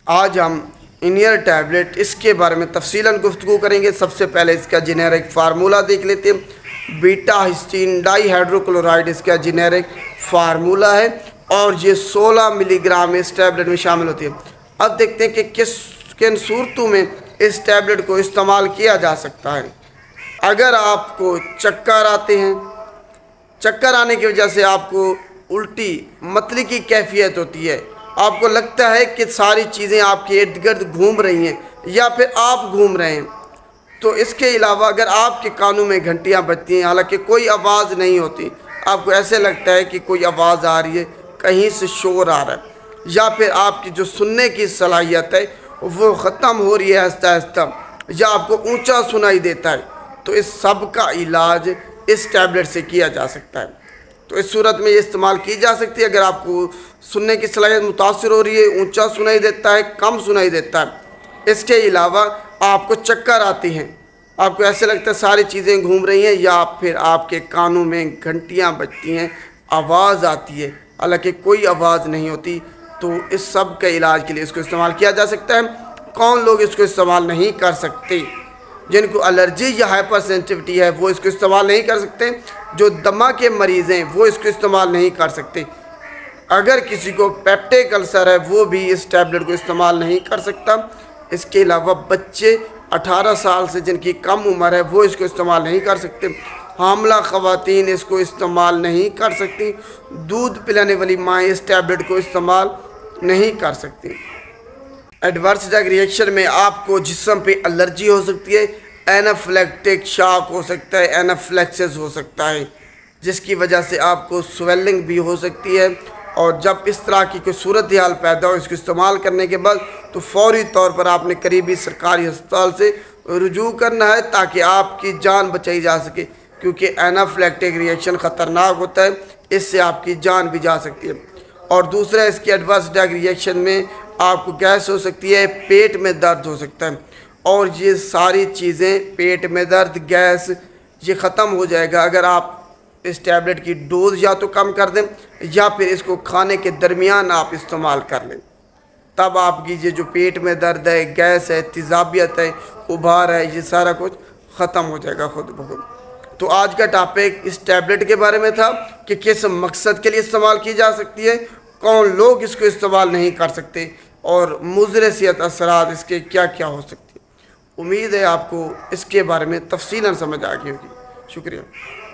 आज हम इनियर टैबलेट इसके बारे में तफसीलन गुफ्तगू करेंगे। सबसे पहले इसका जेनेरिक फार्मूला देख लेते हैं। बीटा हिस्टीन डाईहाइड्रोक्लोराइड इसका जेनेरिक फार्मूला है और ये 16 मिलीग्राम इस टैबलेट में शामिल होती है। अब देखते हैं कि किन सूरतों में इस टैबलेट को इस्तेमाल किया जा सकता है। अगर आपको चक्कर आते हैं, चक्कर आने की वजह से आपको उल्टी मतली की कैफियत होती है, आपको लगता है कि सारी चीज़ें आपके इर्द गिर्द घूम रही हैं या फिर आप घूम रहे हैं, तो इसके अलावा अगर आपके कानों में घंटियां बजती हैं, हालांकि कोई आवाज़ नहीं होती, आपको ऐसे लगता है कि कोई आवाज़ आ रही है, कहीं से शोर आ रहा है, या फिर आपकी जो सुनने की सलाहियत है वो ख़त्म हो रही है आहिस्ता आहिस्ता, या आपको ऊंचा सुनाई देता है, तो इस सब का इलाज इस टैबलेट से किया जा सकता है। तो इस सूरत में ये इस्तेमाल की जा सकती है। अगर आपको सुनने की सलाहियत मुतासर हो रही है, ऊंचा सुनाई देता है, कम सुनाई देता है, इसके अलावा आपको चक्कर आती हैं, आपको ऐसे लगता है सारी चीज़ें घूम रही हैं, या फिर आपके कानों में घंटियां बजती हैं, आवाज़ आती है हालांकि कोई आवाज़ नहीं होती, तो इस सब के इलाज के लिए इसको इस्तेमाल किया जा सकता है। कौन लोग इसको इस्तेमाल नहीं कर सकते? जिनको एलर्जी या हाइपर सेंसिटिविटी है वो इसको इस्तेमाल नहीं कर सकते। जो दमा के मरीज़ हैं वो इसको इस्तेमाल नहीं कर सकते। अगर किसी को पेप्टिक अल्सर है वो भी इस टैबलेट को इस्तेमाल नहीं कर सकता। इसके अलावा बच्चे 18 साल से जिनकी कम उम्र है वो इसको इस्तेमाल नहीं कर सकते। हामला ख़वातीन इसको इस्तेमाल नहीं कर सकती। दूध पिलाने वाली माएँ इस टैबलेट को इस्तेमाल नहीं कर सकती। एडवर्स ड्रग रिएक्शन में आपको जिस्म पे एलर्जी हो सकती है, एनाफिलैक्टिक शॉक हो सकता है, एनाफ्लेक्सिस हो सकता है, जिसकी वजह से आपको स्वेलिंग भी हो सकती है। और जब इस तरह की कोई सूरत हाल पैदा हो इसको इस्तेमाल करने के बाद, तो फौरी तौर पर आपने करीबी सरकारी अस्पताल से रुजू करना है ताकि आपकी जान बचाई जा सके, क्योंकि एनाफिलैक्टिक रिएक्शन ख़तरनाक होता है, इससे आपकी जान भी जा सकती है। और दूसरा, इसकी एडवर्स ड्रग रिएक्शन में आपको गैस हो सकती है, पेट में दर्द हो सकता है, और ये सारी चीज़ें, पेट में दर्द, गैस, ये ख़त्म हो जाएगा अगर आप इस टैबलेट की डोज या तो कम कर दें या फिर इसको खाने के दरमियान आप इस्तेमाल कर लें। तब आपकी ये जो पेट में दर्द है, गैस है, तेज़ाबियत है, उभार है, ये सारा कुछ ख़त्म हो जाएगा खुद ब खुद। तो आज का टॉपिक इस टैबलेट के बारे में था कि किस मकसद के लिए इस्तेमाल की जा सकती है, कौन लोग इसको इस्तेमाल नहीं कर सकते, और मुज़र सेहत असरात इसके क्या क्या हो सकते हैं। उम्मीद है आपको इसके बारे में तफसीलन समझ आ गई होगी। शुक्रिया।